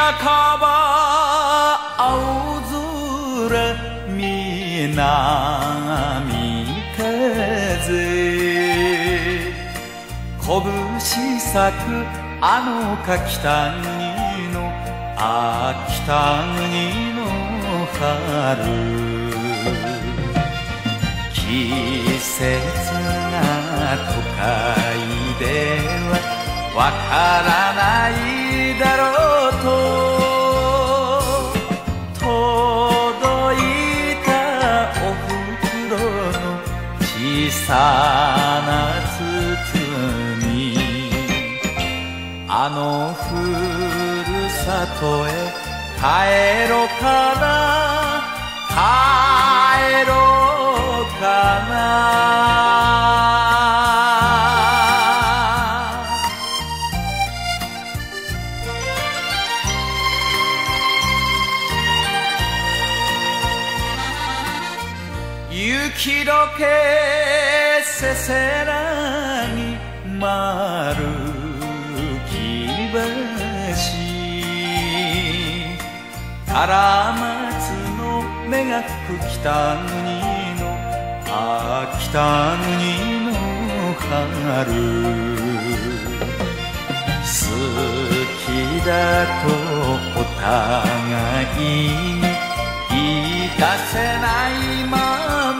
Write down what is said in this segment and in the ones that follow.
半ば青空南風拳咲くあの柿谷の北国の春季節が都会ではわからないだろうと届いたお袋の小さな包みあのふるさとへ帰ろうかな帰ろうかな雪解けせせらぎ丸木橋カラマツの目がく北国の北国の春好きだとお互いに言い出せないま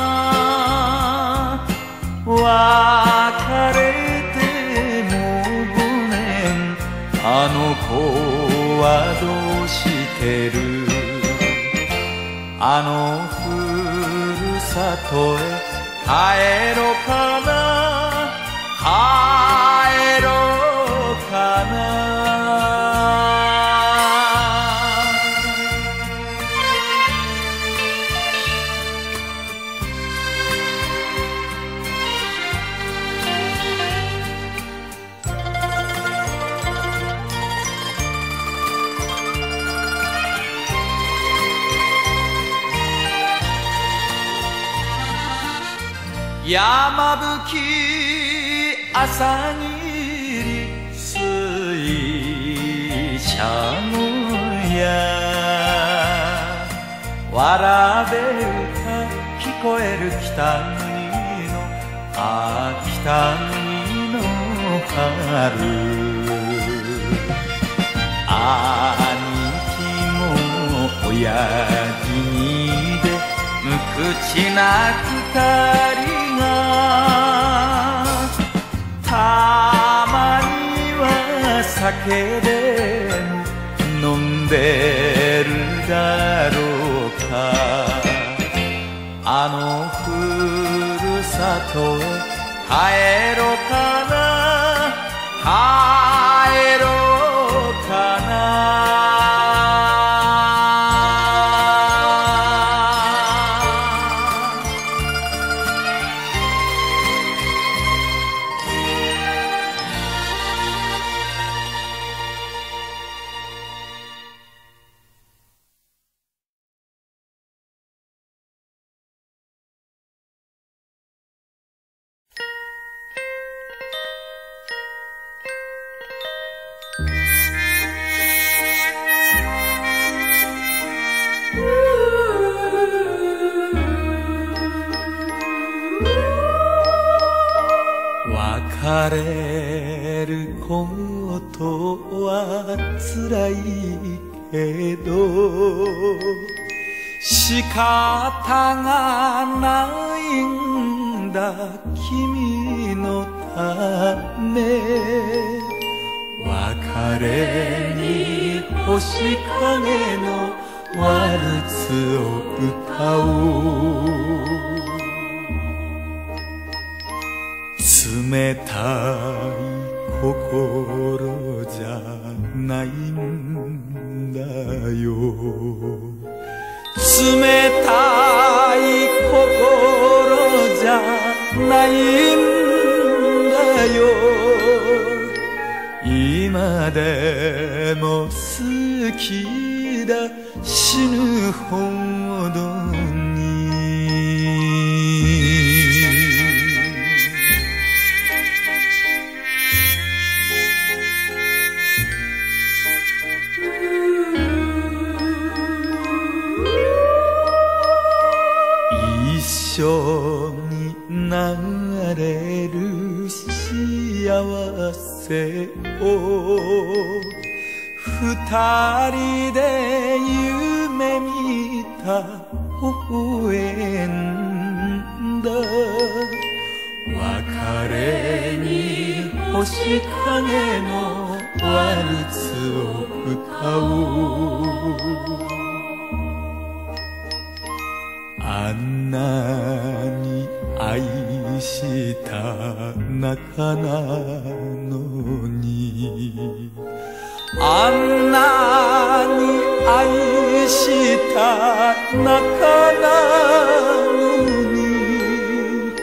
ま別れてもう5年あの子はどうしてるあのふるさとへ帰ろうかな帰ろうかな山吹き朝霧水車のやわらべ歌聞こえる北国の北国の春兄貴も親父にで無口な二人たまには酒でも飲んでるだろうかあのふるさとへ帰ろうかな帰ろうかな別れることは辛いけど仕方がないんだ君のため別れに星影のワルツを歌おう冷たい心じゃないんだよ冷たい心じゃないんだよ今でも好きだ死ぬほどにせを二人で夢見た微笑んだ別れに星影のワルツを歌うあんなに愛した仲なのにあんなに愛した仲なのに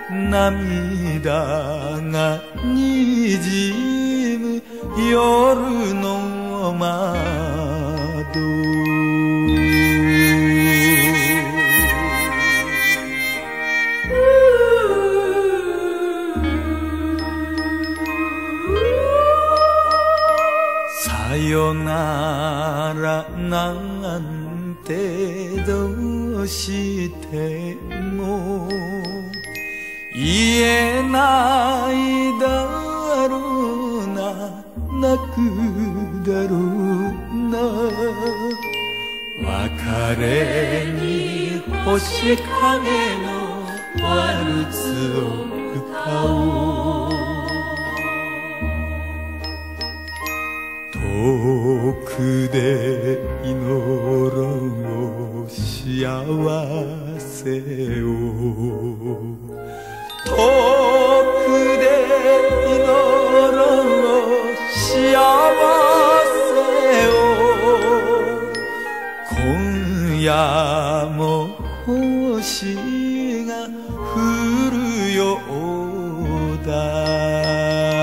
涙がにじむ夜の窓さよならなんてどうしても言えないだろうな泣くだろうな別れに星影のワルツを歌おう遠くで祈ろう幸せを遠くで祈ろう幸せを今夜も星が降るようだ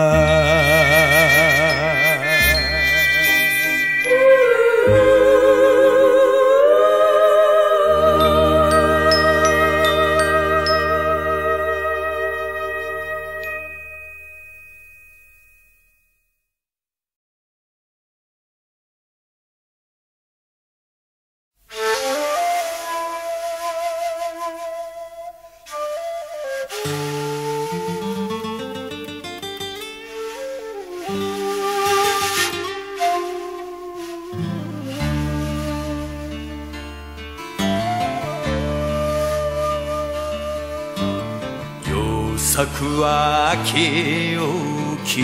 咲く秋を切る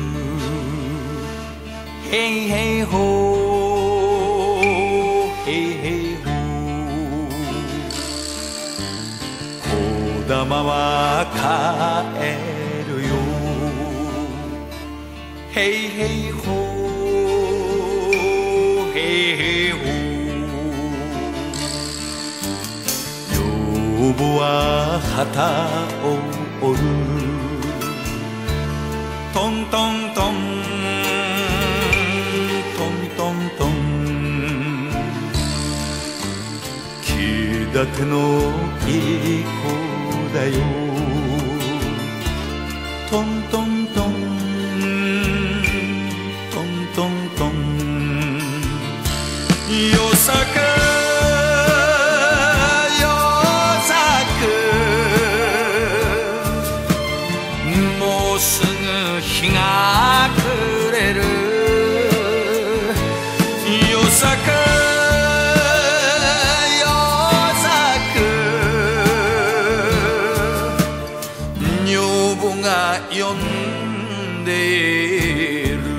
ヘイヘイホーヘイヘイホー小玉は帰るよヘイヘイホーヘイヘイホー女房は旗を折るトントントントントントン気立てのいい子だよトントントントントントンよさか日が暮れる夜桜夜桜女房が呼んでいる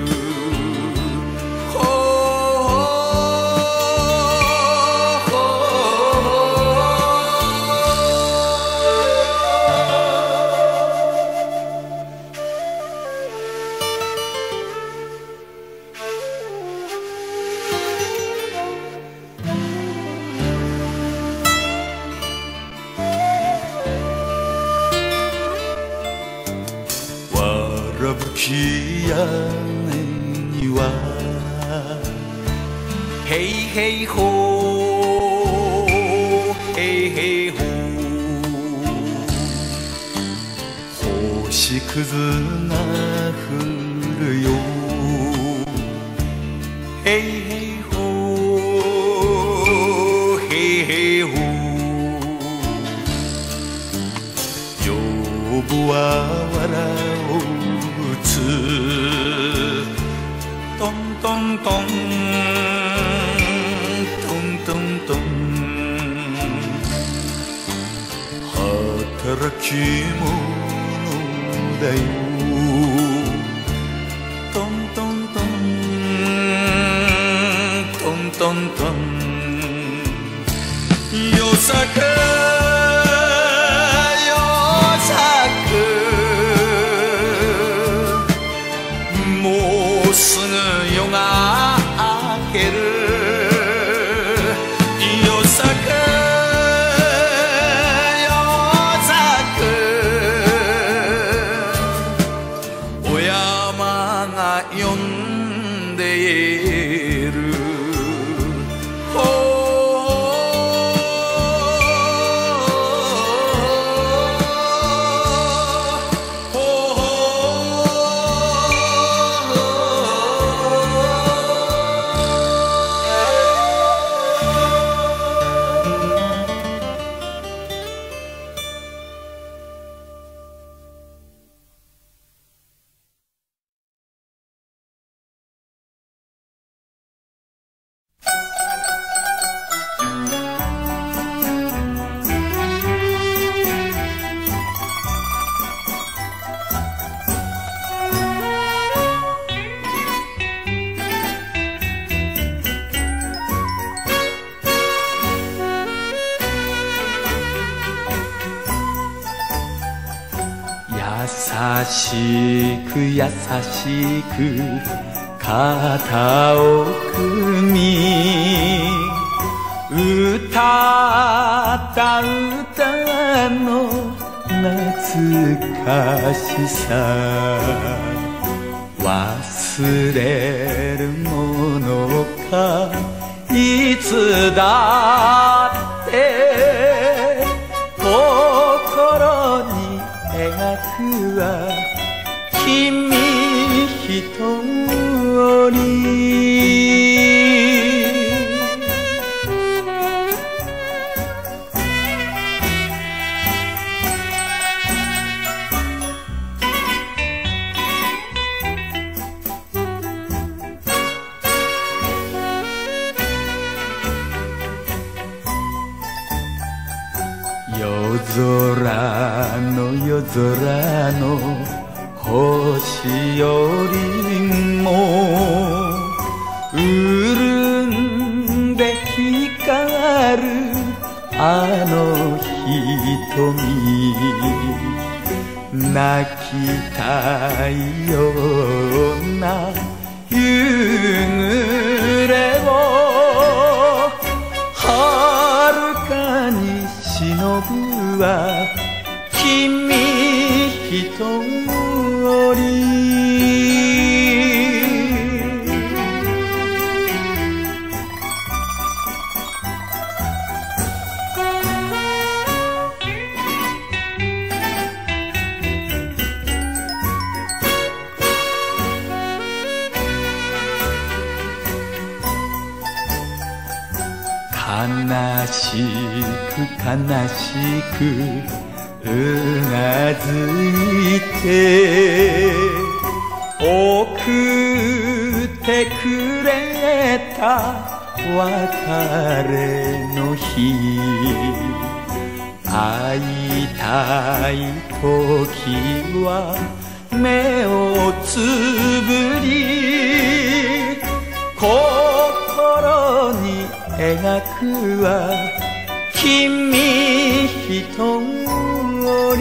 わらぶき屋根にはヘイヘイホーヘイヘイホー星屑が降るよヘイヘイホーヘイヘイホー女房は笑うつトントントントントントン働き者だよトントントントントントンよさかすぐ夜が明ける夜桜夜桜お山が呼んでいる優しく優しく肩を組み歌った歌の懐かしさ忘れるものかいつだって心に描くは君ひとり夜空の星よりも潤んで光るあの瞳泣きたいような夕暮れを遥かに忍ぶは君ひとり悲しく悲しくうなずいて送ってくれた別れの日会いたい時は目をつぶり心に描くは君ひとり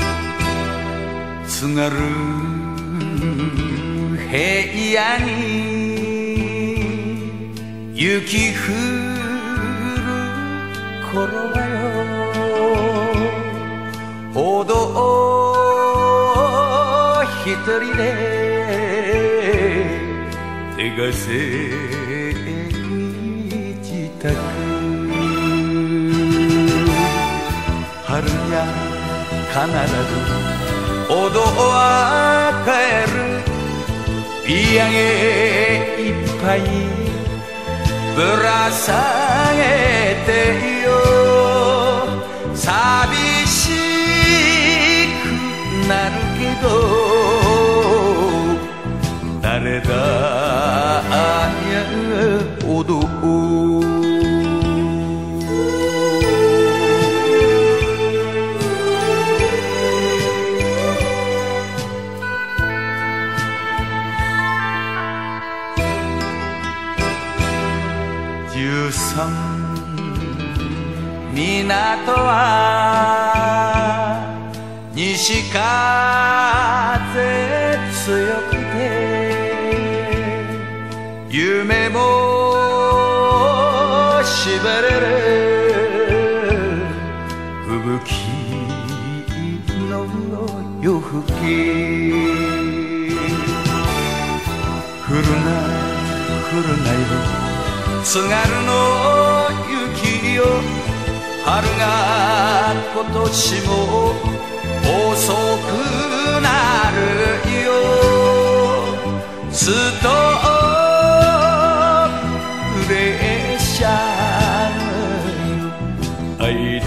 津軽平野に雪降る頃はよ歩道一人で手がせ自宅春にゃ必ずお堂は帰るビアゲいっぱいぶら下げてよ寂しくなるけど誰だや踊港は西風強くて夢もしばれる吹雪の夜更け降るなよ津軽の雪よ春が今年も遅くなるよストップ列車の間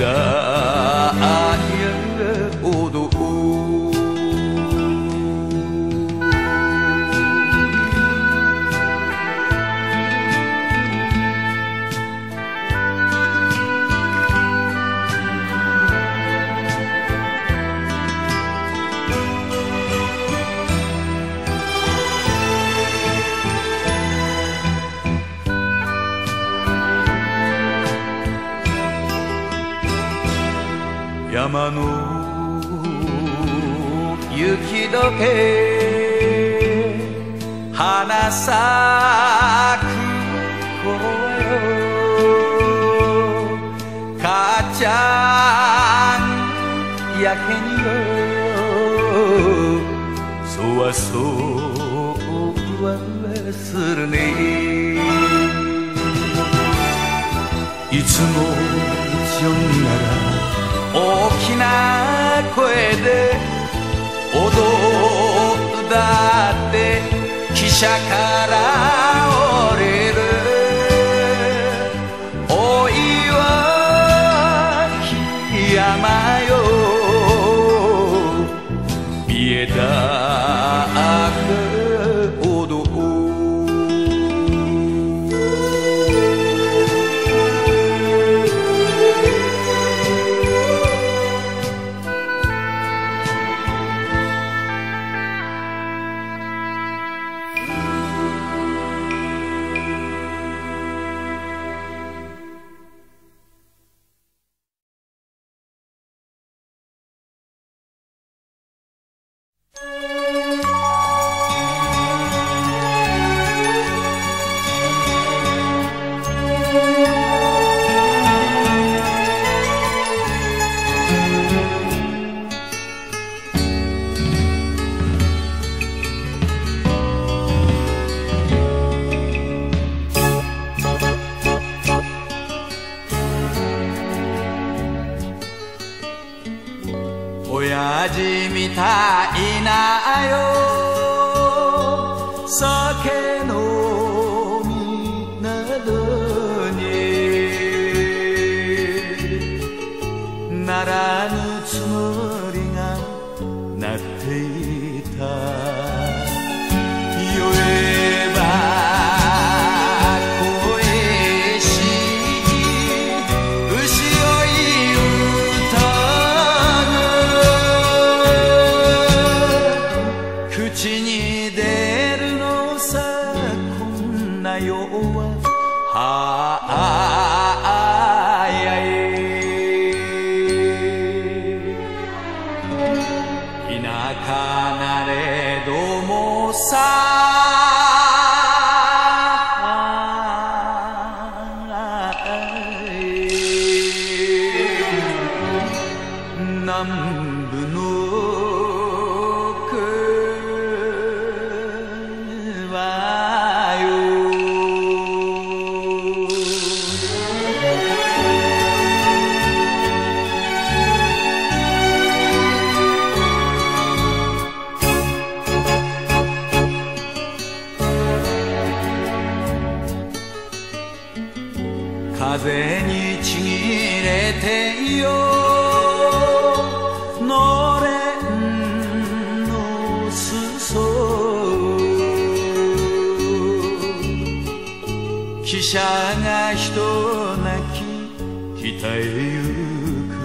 踊る山の雪解け花咲く頃よ母ちゃんやけによそわそわするねいつもジョンなら大きな声で踊ったって汽車から降りるお岩木山よ見えたく踊る親父みたいなよ酒飲みなのにならぬつもりがなっていた酔えば口に出るのさ南部の川よ風にちぎれてよのれんの裾汽車がひと泣き北へ行く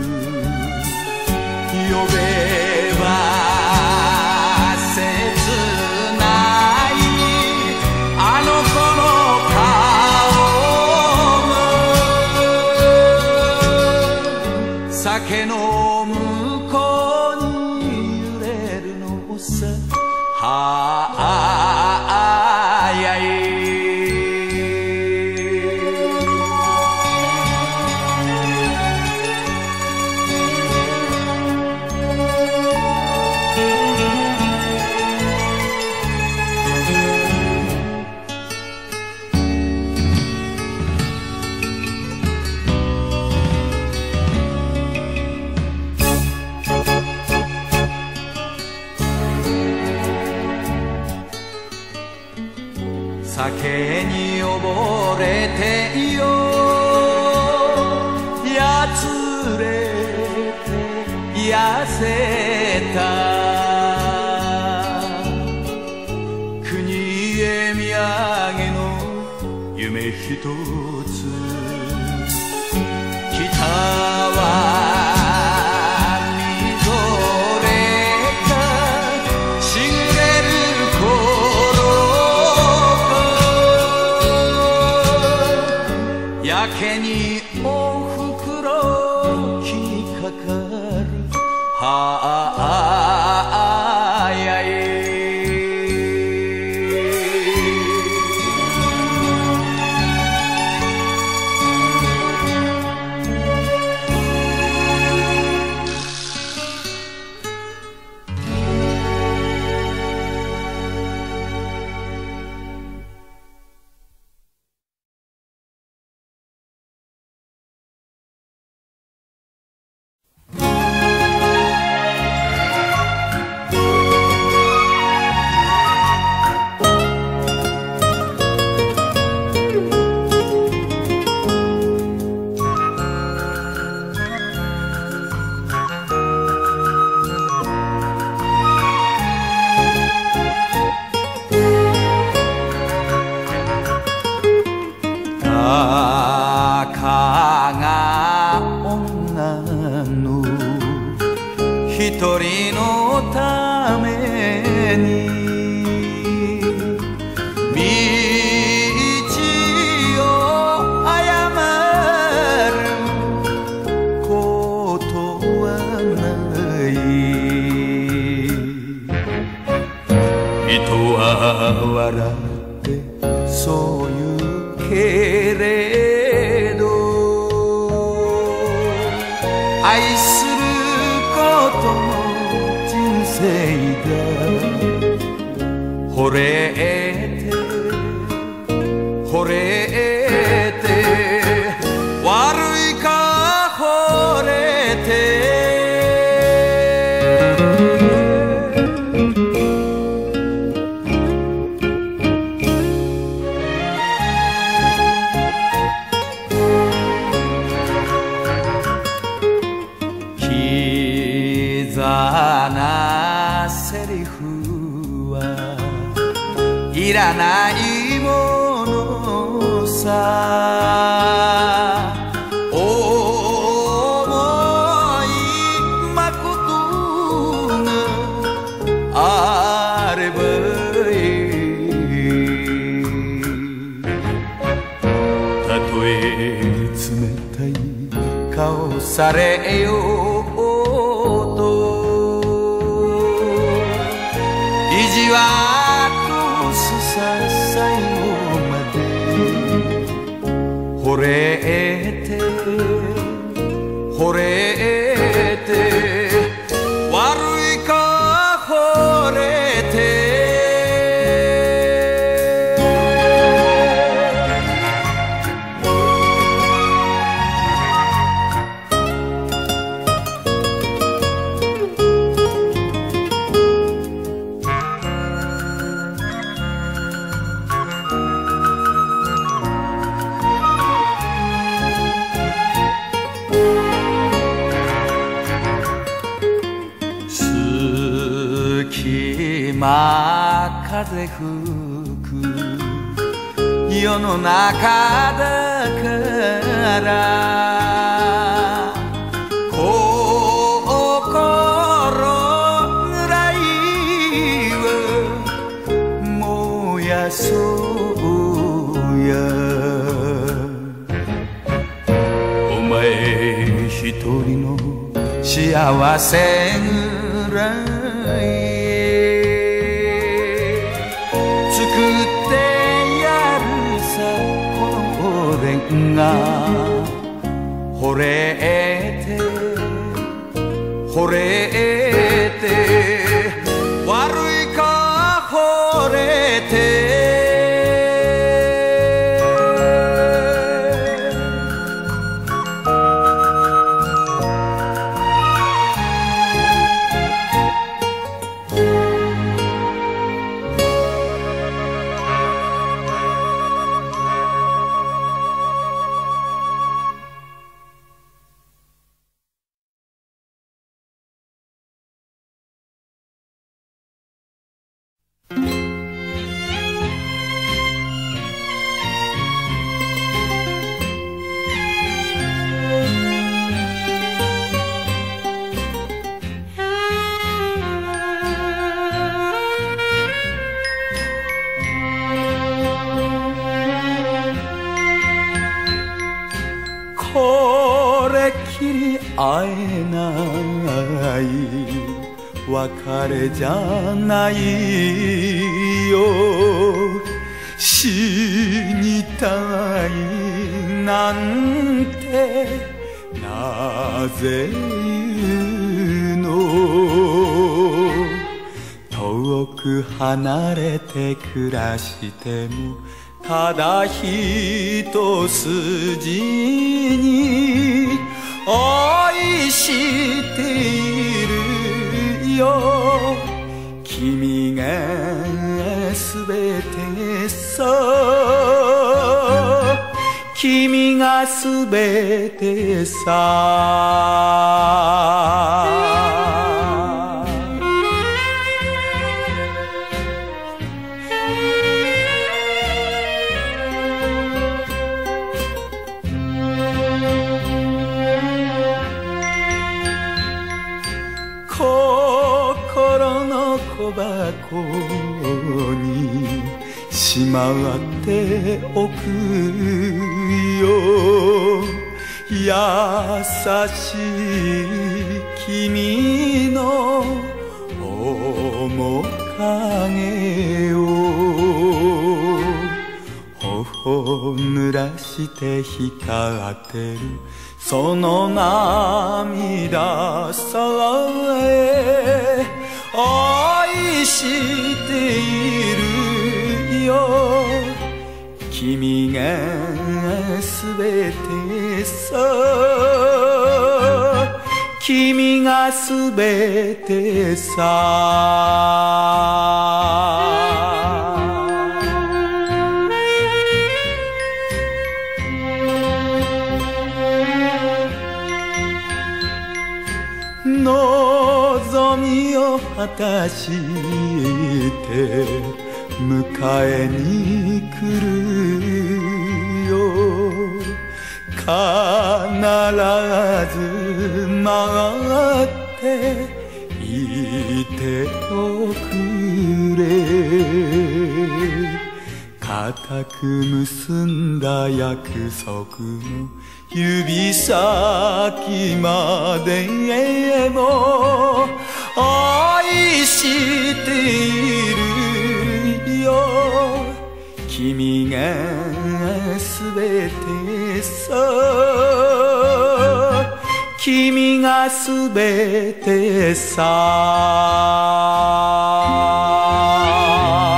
呼べば切ないあの子の顔酒の向こうに揺れるのさはやい酒に溺れてよやつれて痩せた国へ土産の夢ひとつ北はやけにおふくろ気にかかるはやい一人のために道を誤ることはない人は笑ってそう言うけれど愛することの人生が惚れて惚れて悪いか惚れてキザなセリフはいらないものさ思いまことがあればいいたとえ冷たい顔されよう意地は通すさ最後まで惚れて惚れて今風吹く世の中だから心ぐらいは燃やそうやお前一人の幸せぐらい作ってやるさこのおでんが惚れて惚れて悪いか惚れてこれきり会えない別れじゃないよ死にたいなんてなぜ言うの遠く離れて暮らしてもただ一筋に愛しているよ君がすべてさ君がすべてさ心の小箱にしまっておくよ優しい君の面影を頬濡らして光ってるその涙さえ愛しているよ君がすべてさ君がすべてさ望みを果たして迎えに来るよ必ず待っていておくれ固く結んだ約束の指先までも愛しているよ君がすべてさ君がすべてさ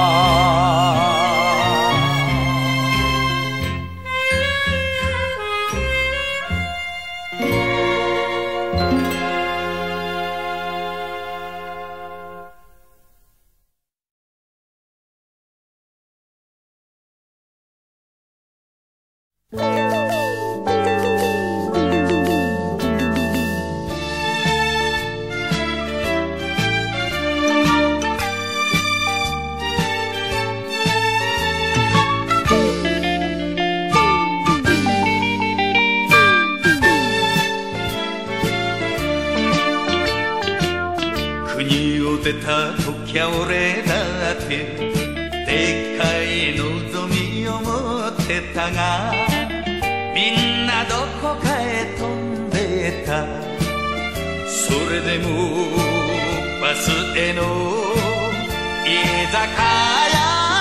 てた時は俺だってでっかい望みを持ってたが、みんなどこかへ飛んでた。それでもバスへの居酒屋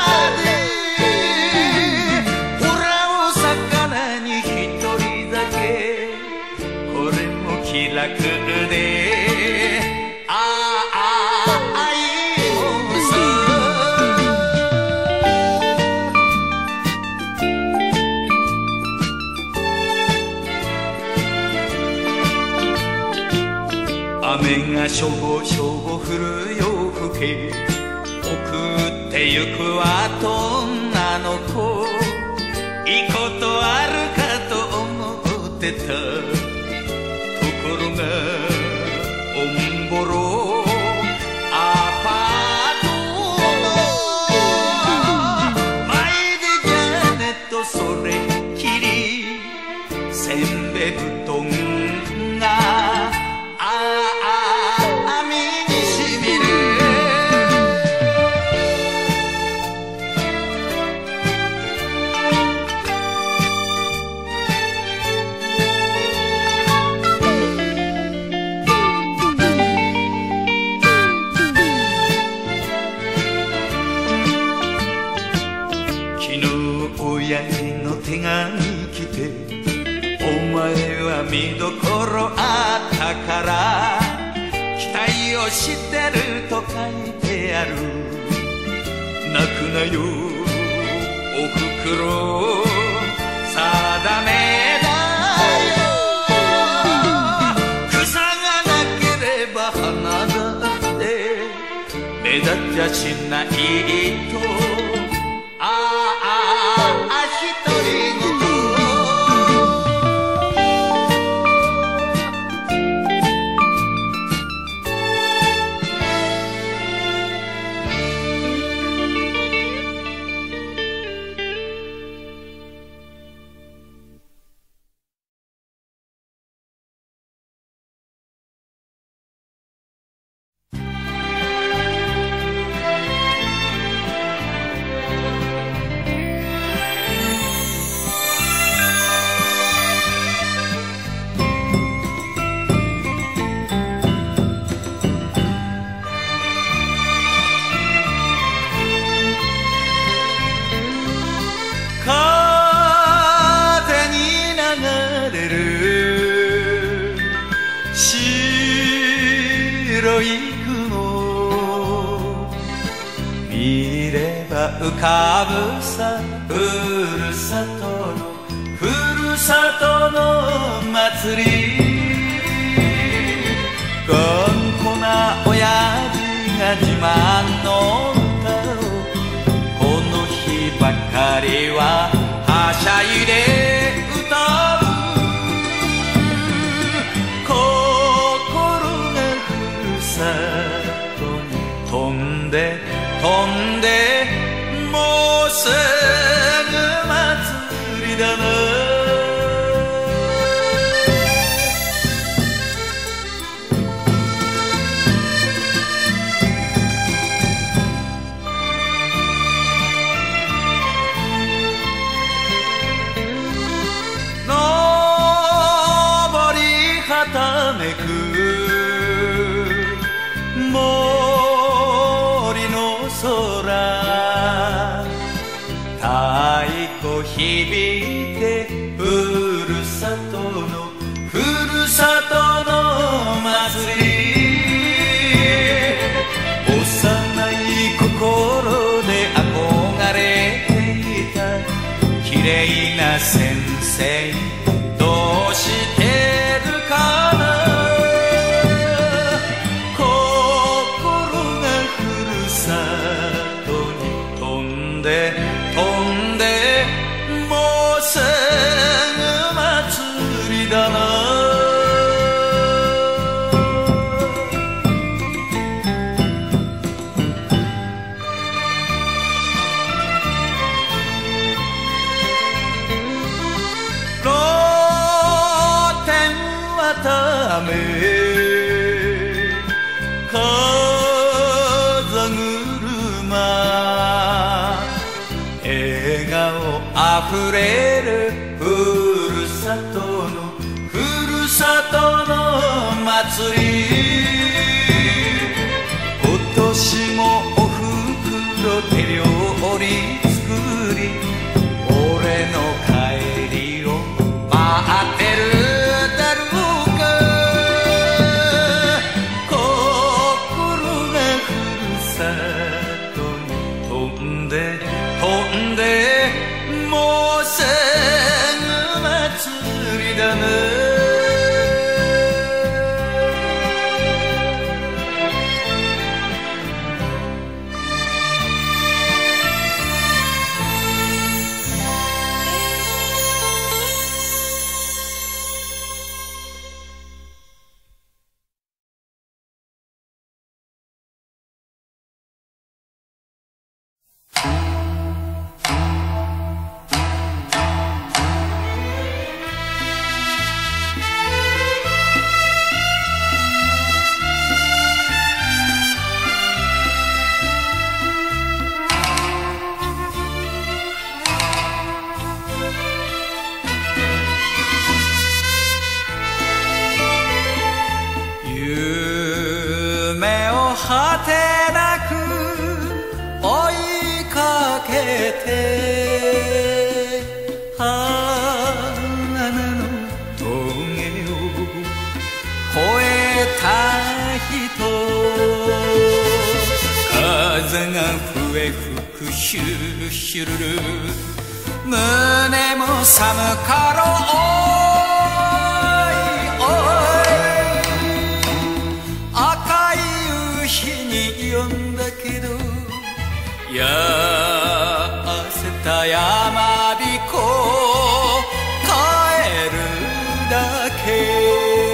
でほらお魚に一人だけこれも気楽で雨がしょぼしょぼ降る夜更け、送ってゆくは女の子、いいことあるかと思ってた。ところがおんぼろアパートの前でジャネットそれっきりせんべ布団が親父の手紙来て、お前は見どころあったから期待をしてると書いてある。泣くなよおふくろ定めだよ。草がなければ花だって目立っちゃしないと浮かぶさふるさとの祭り、頑固な親父が自慢の歌をこの日ばかりははしゃいで歌う。心がふるさとに飛んで飛んでもうすぐ祭りだな。登りはためく森の空、太鼓響いてふるさとの祭り、幼い心で憧れていた綺麗な先生どうしてるかな。心がふるさとに飛んで飛んでもうすぐ祭りだな。ため風溢れるふるさとの祭り、今年もおふくろ手料理作り、俺の帰りを待ってるだろうか。心がふるさとに飛んでもうすぐ祭りだね。果てなく追いかけて花の峠を越えた人、風が笛吹くシュルシュルル、胸も寒かろう。呼んだけど痩せたやまびこ帰るだけ。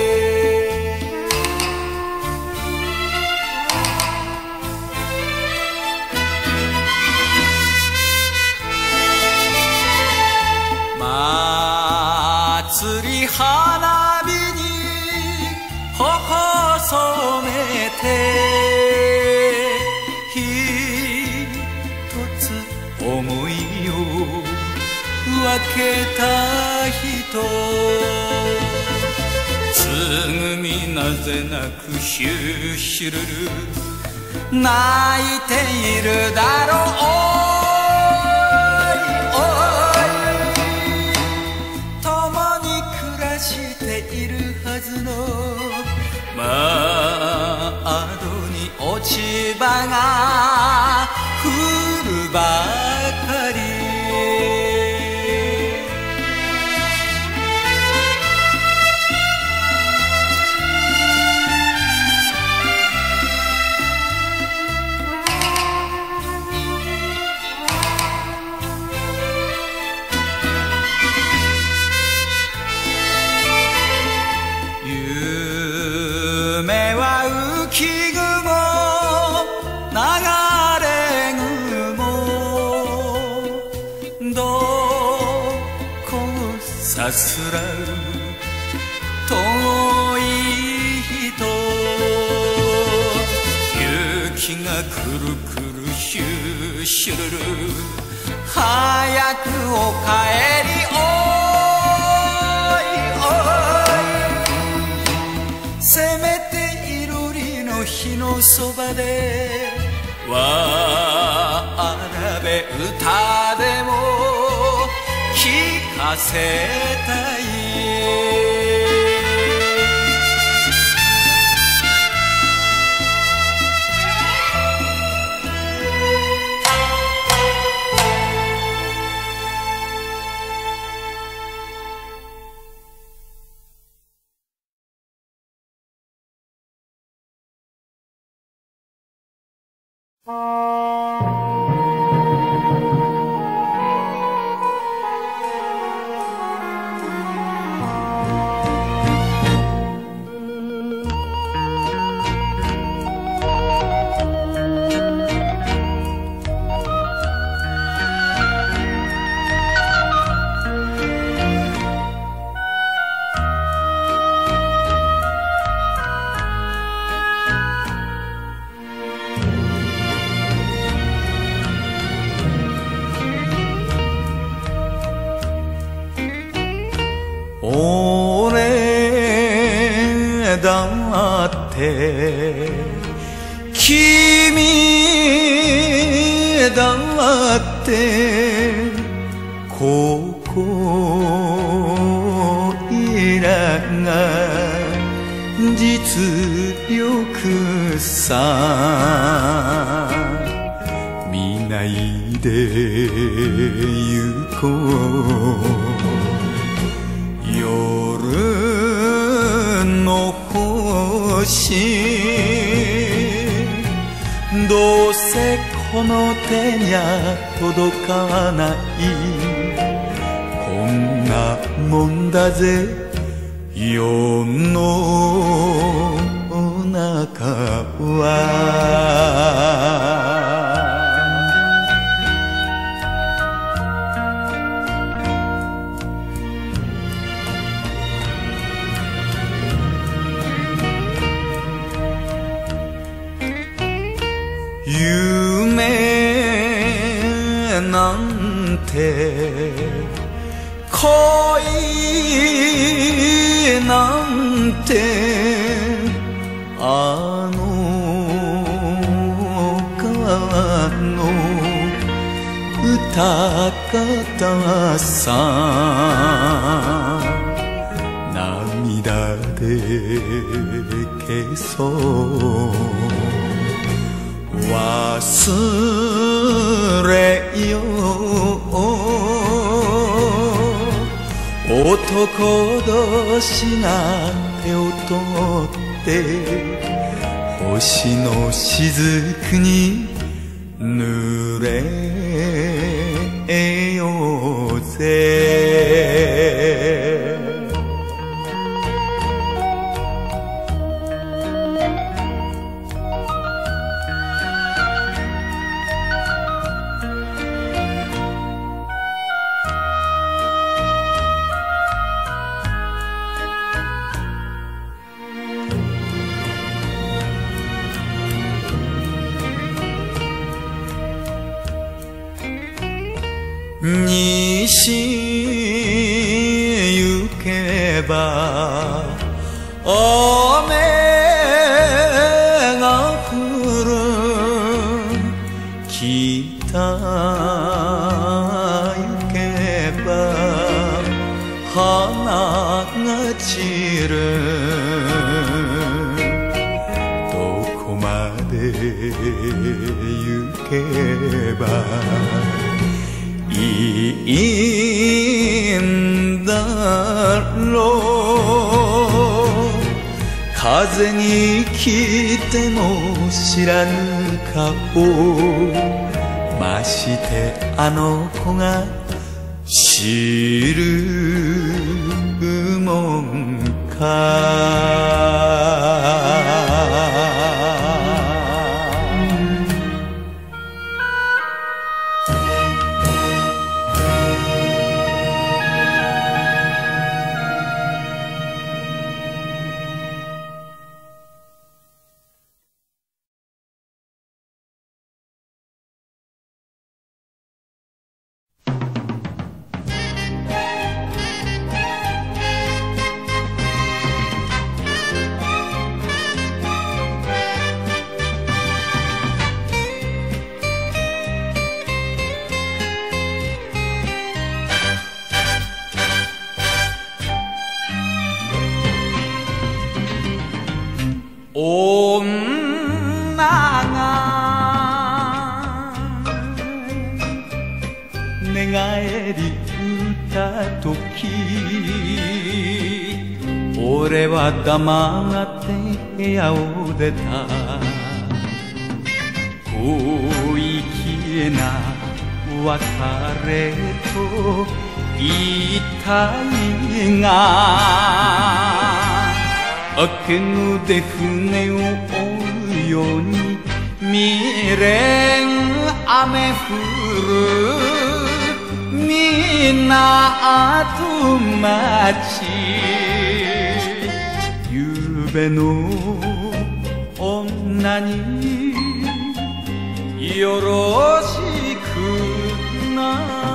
祭り花火に頬染めて思いを分けた人、つぐみなぜなくシュシュルル泣いているだろう。共に暮らしているはずの窓に落ち葉が降るばかり。夢は浮き雲流れ雲、どこをさすらう遠い人、雪がくるくるシュシュルル早くお帰りおいおい、せめていろりの火のそばでわらべ歌でも聞かせたい。 だって君だってここいらが実力さ見ないで行こう夜の星どうせこの手には届かないこんなもんだぜ世の中は夢なんて恋なんてあの川の歌方さ涙で消そう忘れよう男同士が手を取って星の雫に濡れようぜ西行けば雨が降る北行けば花が散るどこまで行けばいいんだろう風に来ても知らぬ顔ましてあの子が知るもんか女が寝返り打ったとき俺は黙って部屋を出た小粋な別れと言いたいが明けぬで船を追うように未練雨降る港町ゆうべの女によろしくな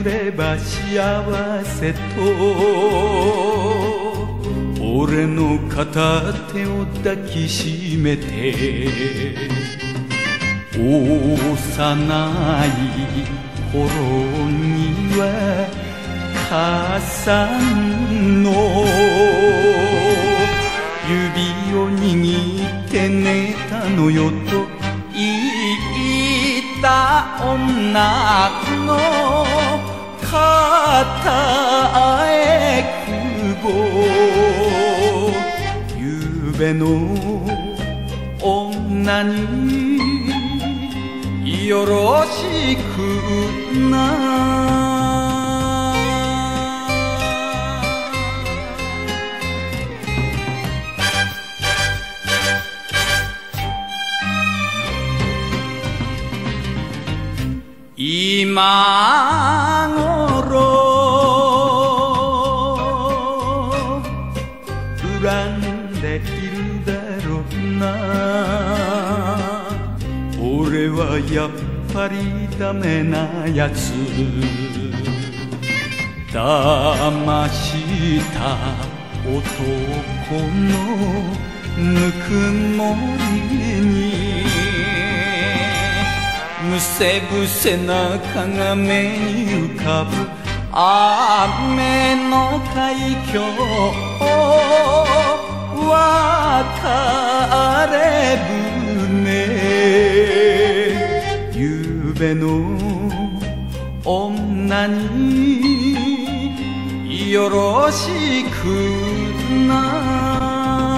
眠れば幸せと俺の片手を抱きしめて幼い頃には母さんの指を握って寝たのよと言った女の片えくぼゆうべの女によろしくな今頃恨んでいるだろうな俺はやっぱりダメなやつ騙した男のぬくもりにむせぶせな鏡に浮かぶ雨の海峡別れ船ゆうべの女によろしくな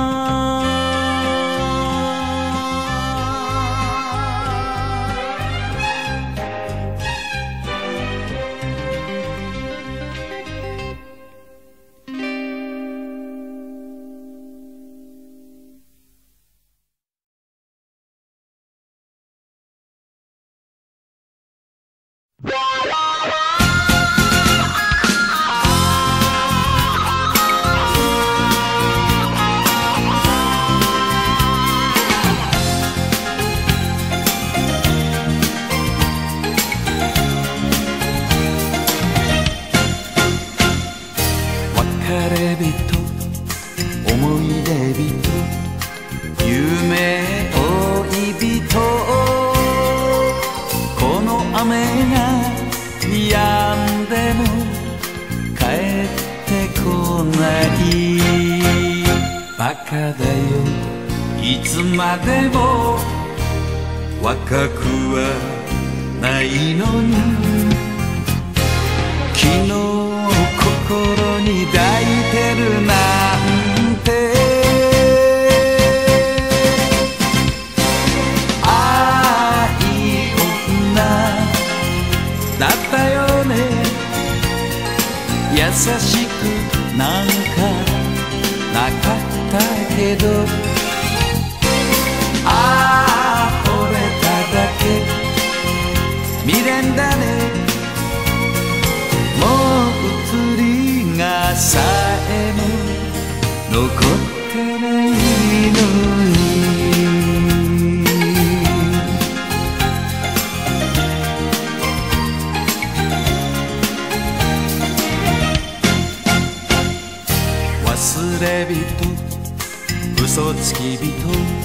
いつまでも若くはないのに昨日心に抱いてるなんてああいい女だったよね優しくなんかなかったけどああ惚れただけ未練だねもう移りがさえも残ってないのに忘れ人嘘つき人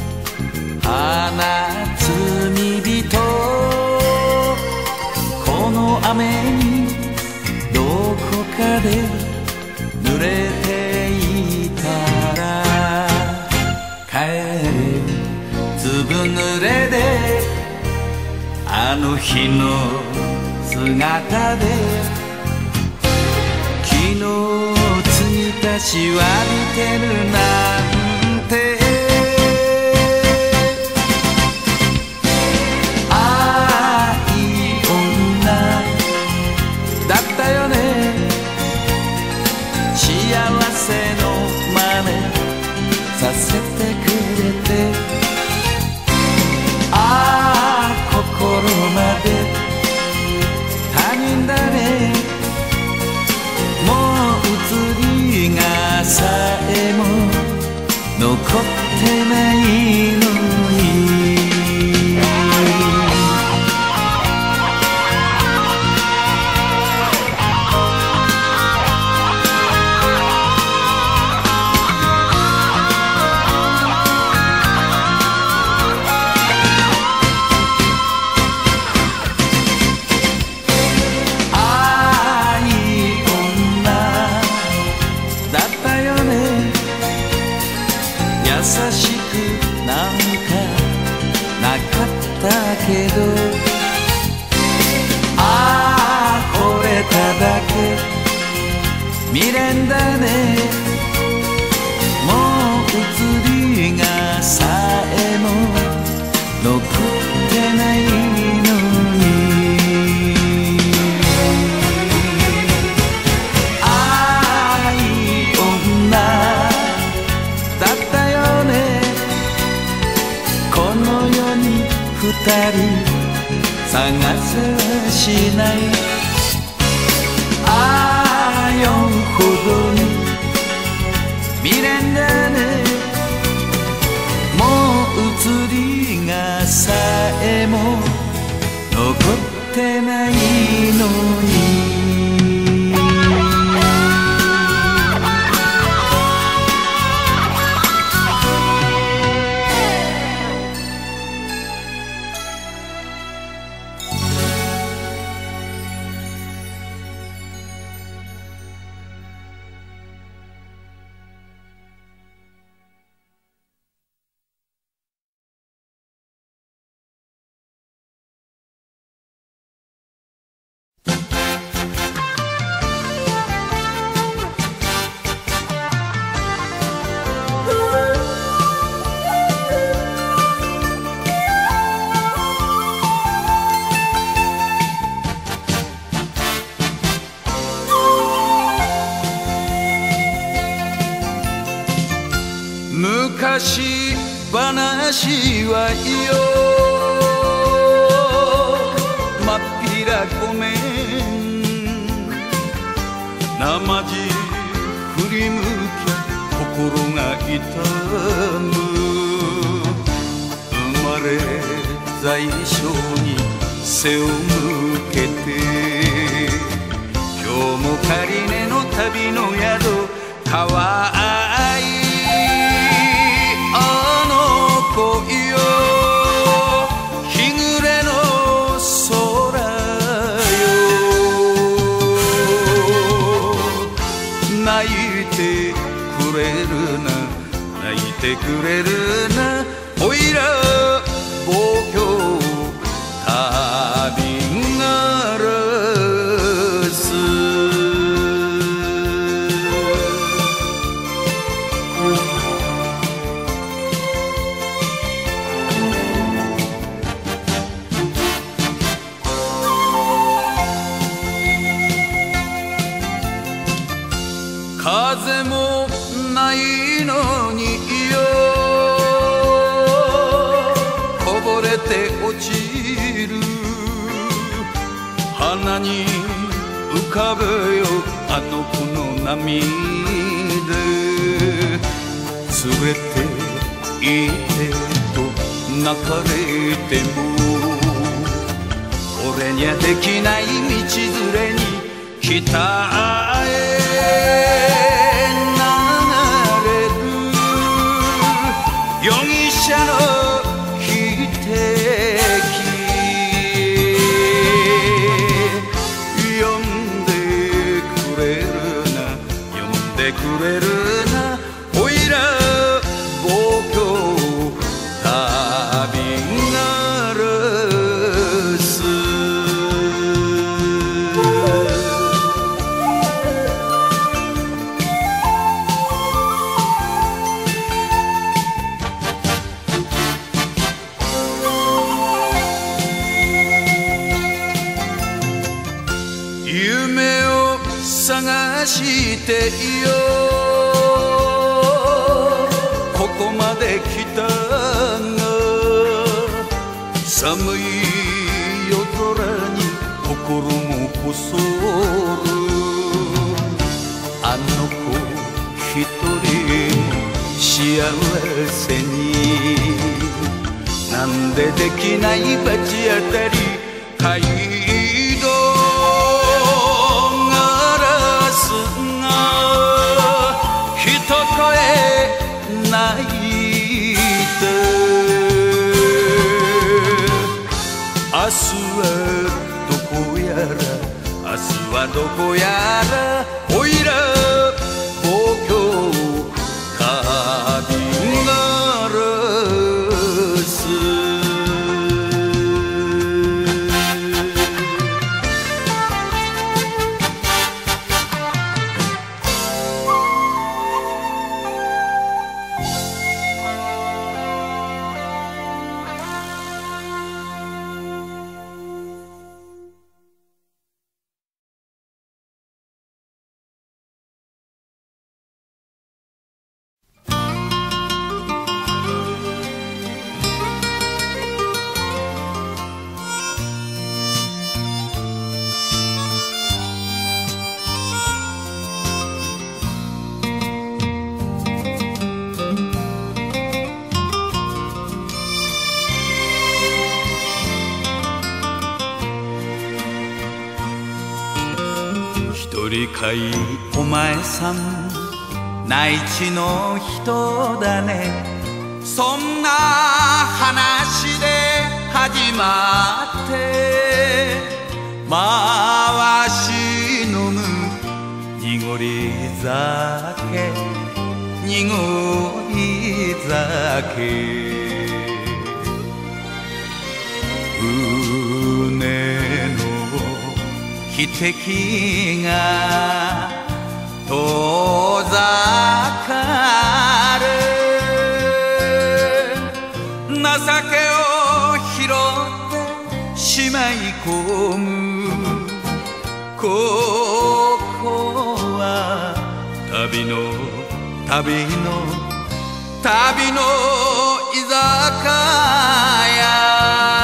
花摘み人この雨にどこかで濡れていたら帰るずぶ濡れであの日の姿で昨日継ぎ足しわびてるなんてさせてくれてああ心まで他人だねもう移りがさえも残ってけど、ああ惚れただけ未練だね。もう移りがさえも残ってないのに、ああいい女だったよね。この世に二人探せはしない。ああ4ほどに未練だね。もう移りがさえも残ってないのに。昔話はいいよ、まっぴらごめん。なまじ振り向き心が痛む。生まれ在所に背を向けて、今日も仮根の旅の宿かわいい日暮れの空よ。泣いてくれるな泣いてくれるな、おいら望郷旅がらす。風もないのによ、こぼれて落ちる花に浮かべよあの子の涙。連れて行ってと泣かれても、俺にゃできない道連れに北へ容疑者の汽笛、呼んでくれるな呼んでくれるな、おいら望郷旅がらす。夢を探していよう、ここまで来たが、寒い夜空に心も細る。あの子一人幸せに、なんでできない罰当たり街道泣いて、明日はどこやら明日はどこやら、おいら望郷旅がらす。 鳥飼いお前さん内地の人だね。そんな話で始まって回し飲む濁り酒濁り酒。船の汽笛が遠ざかる。情けを拾ってしまい込む。ここは旅の居酒屋。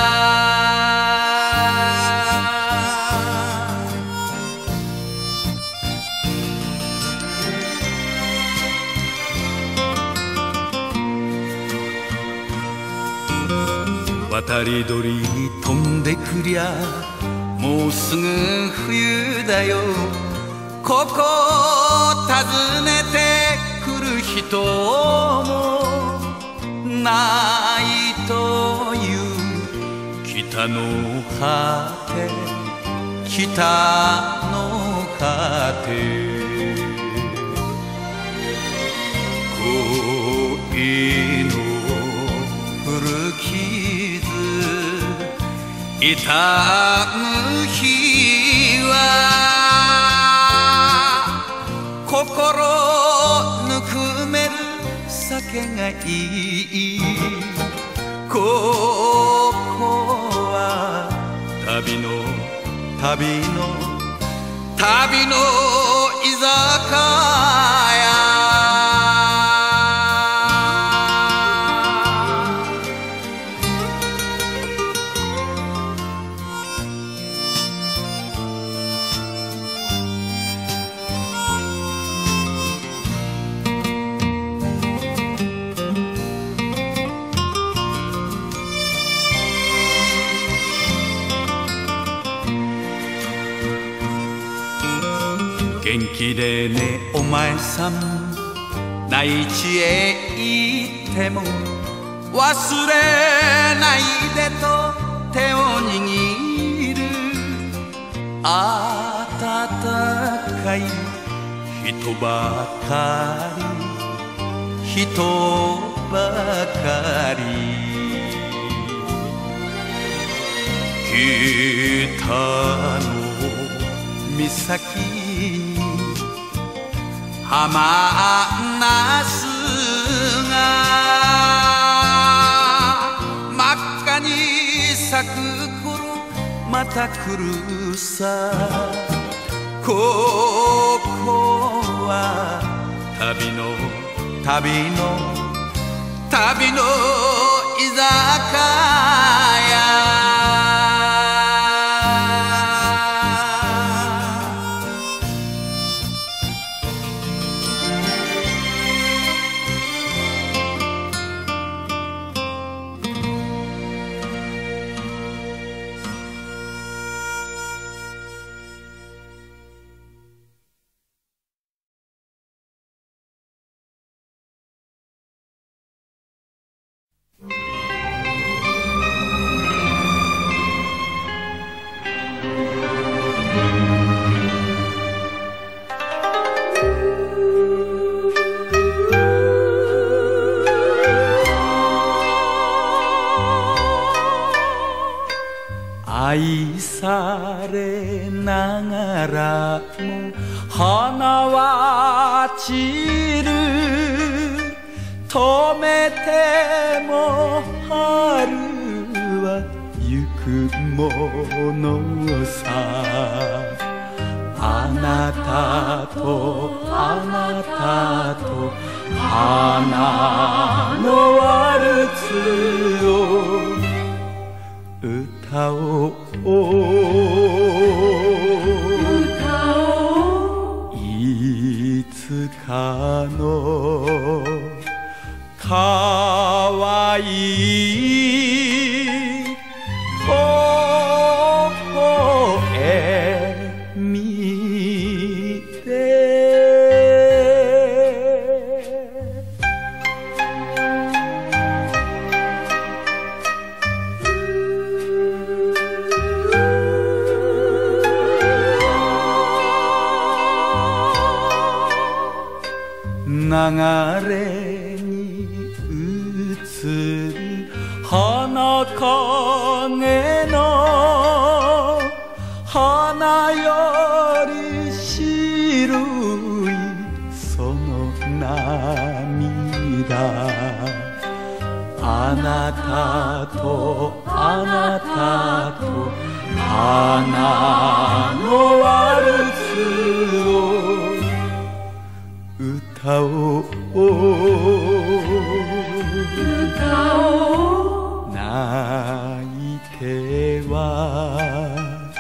渡り鳥飛んでくりゃもうすぐ冬だよ。ここ訪ねてくる人もないという北の果て北の果て。恋の古傷痛む日は心ぬくめる酒がいい。ここは旅の居酒屋。元気でねお前さん内地へ行っても忘れないでと手を握る。温かい人ばかり北の岬に浜ナスが真っ赤に咲く頃また来るさ。ここは旅の居酒屋。愛されながらも花は散る。止めても春は行くものさ。あなたと花のワルツを歌おう。いつかのかわいい微笑みれに映る花影の花より白いその涙、あなたとあなたと花のワルツを歌おう泣いては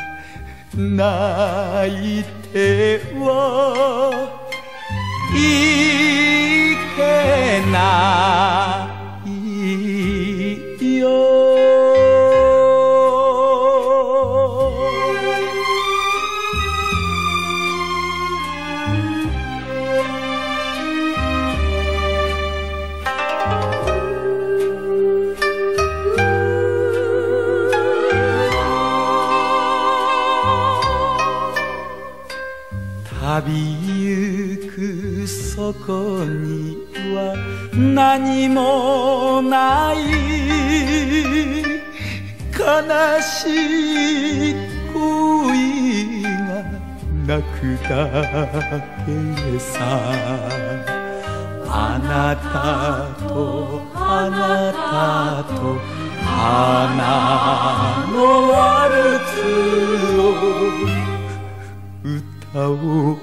泣いてはいけないよ。旅ゆくそこには何もない悲しい恋が泣くだけさ、あなたとあなたと花のワルツを歌おう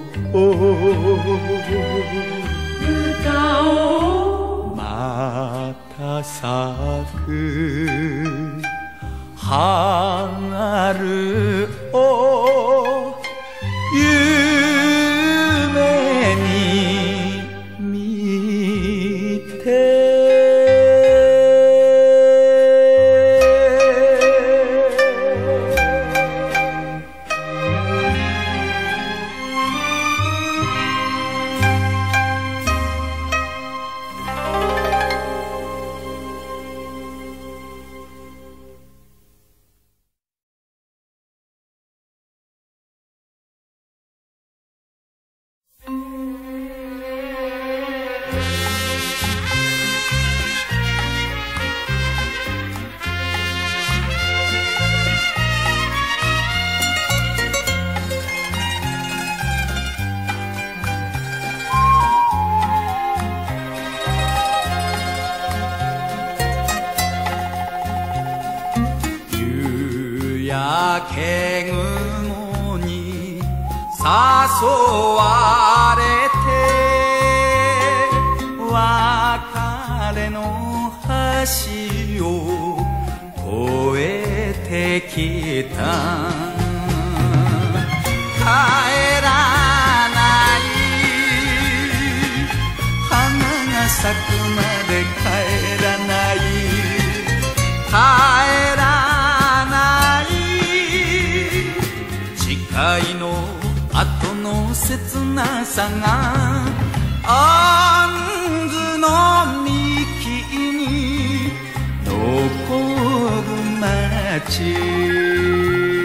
また咲く春を夢に見て焼け雲に誘われて別れの橋を越えてきた帰らない花が咲くまで帰らない帰らない誓いの後の切なさが杏の幹に残る街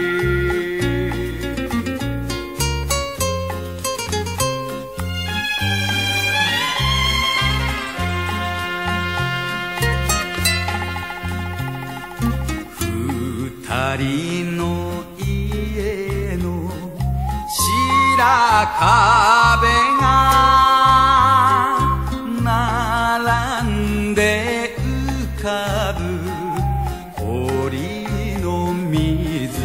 二人の家の白壁が並んで浮かぶ堀の水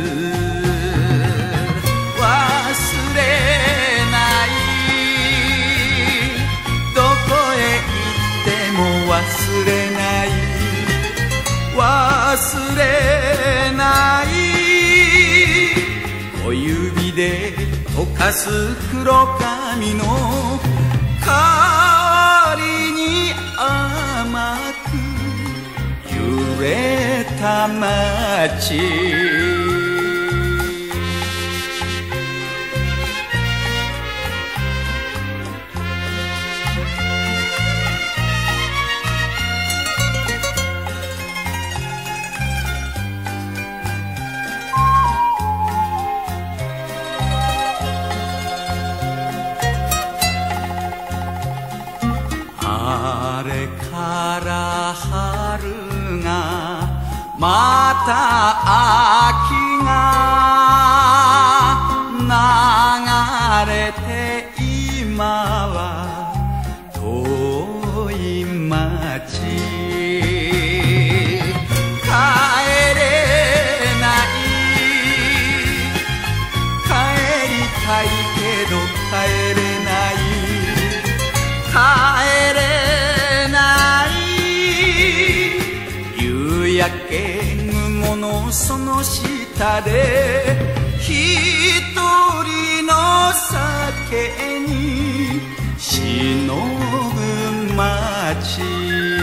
忘れないどこへ行っても忘れない忘れない小指で溶かす黒髪の代わりに甘く揺れた街た秋が流れて今は遠い町帰れない帰りたいけど帰れない帰れない夕焼け雲のその下で一人の酒に忍ぶ街